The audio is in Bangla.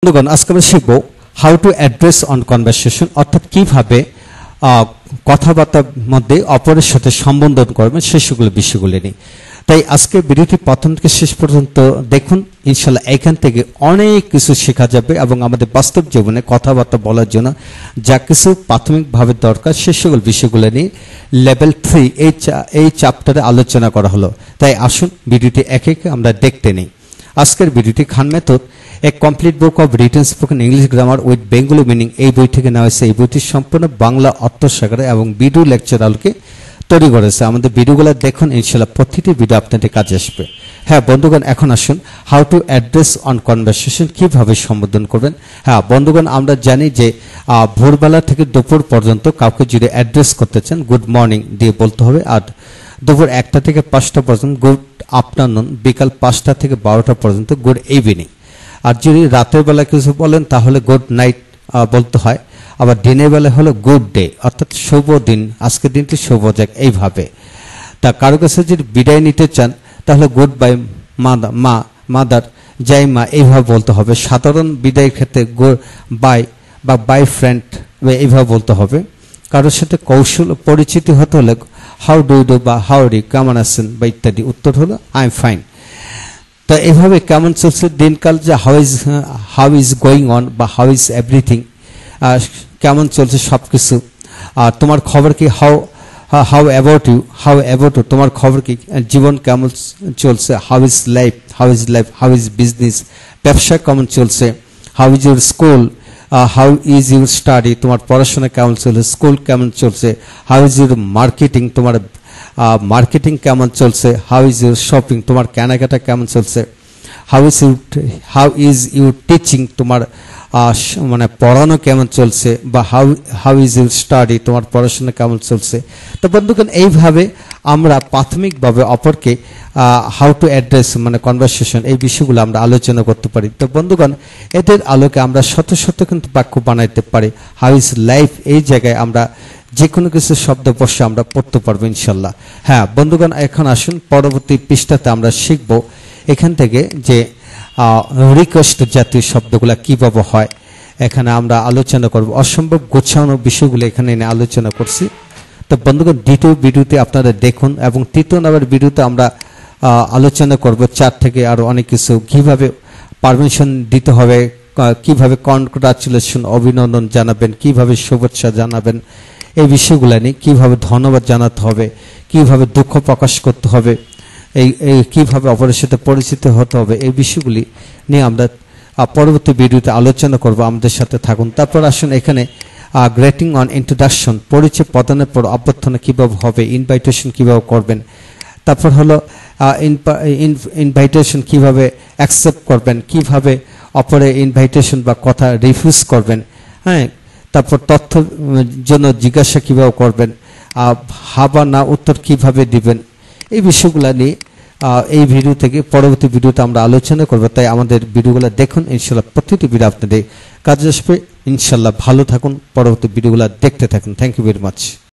বন্ধুগণ আজকে আমরা শিখব how to address on conversation, অর্থাৎ কিভাবে কথাবার্তার মধ্যে অপরের সাথে সম্বোধন করবেন সেই সকল বিষয়গুলি নিয়ে। তাই আজকে ভিডিওটি প্রথম থেকে শেষ পর্যন্ত দেখুন, ইনশাল্লাহ এখান থেকে অনেক কিছু শেখা যাবে এবং আমাদের বাস্তব জীবনে কথাবার্তা বলার জন্য যা কিছু প্রাথমিকভাবে দরকার সেই সকল বিষয়গুলো নিয়ে লেভেল 3 এই চ্যাপ্টারে আলোচনা করা হলো। তাই আসুন ভিডিওটি একে একে আমরা দেখতে নিই। আজকের ভিডিওটি খান মেথড এক complete book of written spoken English grammar with Bengali meaning এই বই থেকে নেওয়া হয়েছে। এই বইটি সম্পূর্ণ বাংলা অর্থসাগরে এবং ভিডিও লেকচার আলোকে তৈরি করেছে। আমাদের ভিডিওগুলো দেখুন, ইনশাল্লাহ প্রতিটি ভিডিও আপনাদের কাজে আসবে। হ্যাঁ বন্ধুগণ, এখন আসুন how to address on conversation, কিভাবে সম্বোধন করবেন। হ্যাঁ বন্ধুগণ, আমরা জানি যে ভোরবেলা থেকে দুপুর পর্যন্ত কাউকে যদি অ্যাড্রেস করতে চান গুড মর্নিং দিয়ে বলতে হবে, আর দুপুর 1টা থেকে 5টা পর্যন্ত গুড আফটারনুন, বিকাল 5টা থেকে 12টা পর্যন্ত গুড ইভিনিং। আর যদি রাতের বেলা কিছু বলেন তাহলে গুড নাইট বলতে হয়। আবার দিনের বেলা হলো গুড ডে, অর্থাৎ শুভ দিন, আজকের দিনটি শুভ যাক এইভাবে। তা কারো কাছে যদি বিদায় নিতে চান তাহলে গুড বাই মাদার, জয় মা এইভাবে বলতে হবে। সাধারণ বিদায়ের ক্ষেত্রে গুড বাই বা বাই ফ্রেন্ড এইভাবে বলতে হবে। কারোর সাথে কৌশল পরিচিতি হতে হলে হাউ ডু ইউ ডু বা হাউ ডি, কেমন আছেন বা ইত্যাদি। উত্তর হলো আই এম ফাইন। তো এইভাবে কেমন চলছে দিনকাল, যে হাউ ইজ গোয়িং অন বা হাউ ইজ এভরিথিং, কেমন চলছে সব কিছু। আর তোমার খবর কি, হাউ অ্যাবাউট ইউ, তোমার খবর কি, জীবন কেমন চলছে, how is life, how is business, ব্যবসা কেমন চলছে, how is your school, how is your study, তোমার পড়াশোনা কেমন চলছে, স্কুল কেমন চলছে, হাউ ইজ ইউর মার্কেটিং, তোমার মার্কেটিং কেমন চলছে, হাউ ইজ ইউর শপিং, তোমার কেনাকাটা কেমন চলছে, হাউ ইজ ইউর টিচিং, তোমার মানে পড়ানো কেমন চলছে, বা হাউ ইজ ইউর স্টাডি, তোমার পড়াশোনা কেমন চলছে। তো বন্ধুগণ, এইভাবে আমরা প্রাথমিকভাবে অপরকে হাউ টু অ্যাড্রেস মানে কনভারসেশন এই বিষয়গুলো আমরা আলোচনা করতে পারি। তো বন্ধুগণ, এদের আলোকে আমরা শত শত কিন্তু বাক্য বানাইতে পারি। হাউ ইজ লাইফ এই জায়গায় আমরা যে কোনো কিছু শব্দ বসে আমরা পড়তে পারবো ইনশাল্লাহ। হ্যাঁ বন্ধুগণ, এখন আসুন পরবর্তী পৃষ্ঠাতে আমরা শিখব এখান থেকে যে রিকোয়েস্ট জাতীয় শব্দগুলো কিভাবে হয়। এখানে আমরা আলোচনা করব অসম্ভব গোছানো বিষয়গুলো এখানে এনে আলোচনা করছি। তো বন্ধুগণ, দ্বিতীয় ভিডিওতে আপনারা দেখুন এবং তৃতীয় নম্বর ভিডিওতে আমরা আলোচনা করব 4 থেকে আরো অনেক কিছু, কিভাবে পারমিশন দিতে হবে, কিভাবে কনগ্রাচুলেশন অভিনন্দন জানাবেন, কিভাবে শুভেচ্ছা জানাবেন এই বিষয়গুলো নিয়ে, কিভাবে ধন্যবাদ জানাতে হবে, কিভাবে দুঃখ প্রকাশ করতে হবে, এই কিভাবে অপরের সাথে পরিচিত হতে হবে, এই বিষয়গুলি নিয়ে আমরা পরবর্তী ভিডিওতে আলোচনা করব। আমাদের সাথে থাকুন। তারপর আসুন এখানে গ্রেটিং অন ইন্ট্রোডাকশন, পরিচয় প্রদানের পর অভ্যর্থনা কিভাবে হবে, ইনভাইটেশন কিভাবে করবেন, তারপর হলো ইনভাইটেশন কিভাবে অ্যাকসেপ্ট করবেন, কিভাবে অপরের ইনভাইটেশন বা কথা রিফিউজ করবেন। হ্যাঁ, তারপর তথ্য জন্য জিজ্ঞাসা কিভাবে করবেন, হা বা না উত্তর কিভাবে দিবেন, এই বিষয়গুলো নিয়ে এই ভিডিও থেকে পরবর্তী ভিডিওতে আমরা আলোচনা করব। তাই আমাদের ভিডিওগুলো দেখুন, ইনশাল্লাহ প্রতিটি ভিডিও আপনাদের কাজে আসবে। ইনশাল্লাহ ভালো থাকুন, পরবর্তী ভিডিওগুলো দেখতে থাকুন। Thank you very much.